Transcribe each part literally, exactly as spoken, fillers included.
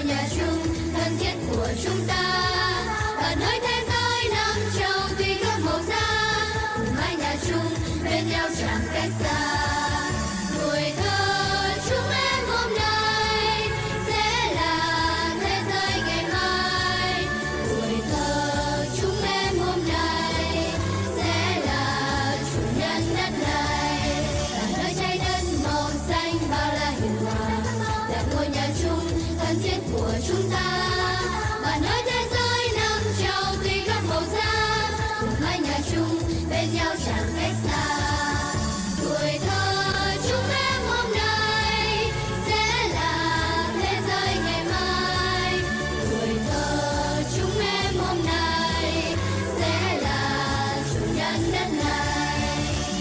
nhà chung thân thiết của chúng ta. Bạn ơi thế giới năm châu tuy các màu da, cùng mái nhà chung bên nhau chẳng cách xa. Tuổi thơ chúng em hôm nay sẽ là thế giới ngày mai. Tuổi thơ chúng em hôm nay sẽ là chủ nhân đất này. Bạn ơi trái đất màu xanh bao la hiền hòa, là ngôi nhà chung thân thiết của chúng ta. Bạn ơi thế giới năm châu tuy các màu da, cùng mái nhà chung bên nhau chẳng cách xa. Tuổi thơ chúng em hôm nay sẽ là thế giới ngày mai. Tuổi thơ chúng em hôm nay sẽ là chủ nhân đất này.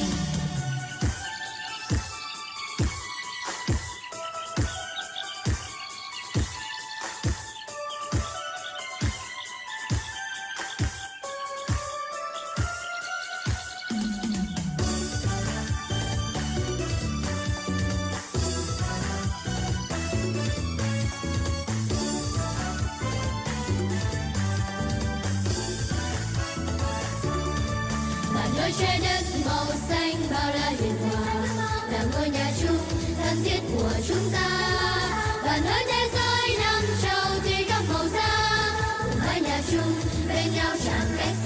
Bạn ơi trái đất màu xanh bao la hiền hòa, là ngôi nhà chung thân thiết của chúng ta. Bạn ơi thế giới năm châu tuy các màu da, cùng mái nhà chung bên nhau chẳng cách